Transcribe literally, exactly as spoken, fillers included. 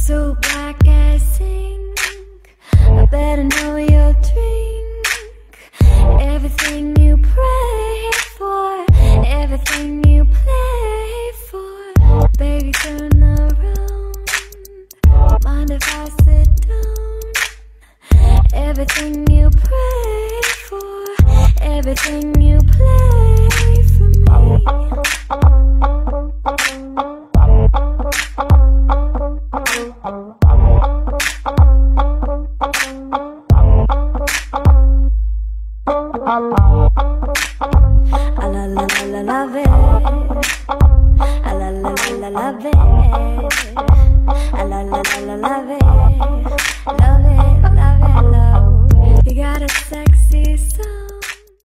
so black as ink. I better know your drink. Everything you pray for, everything you play for. Baby, turn around. Mind if I sit down? Everything you pray for, everything you play for me. I la la la la love it. I la la la la love it. I la la la la love it. Love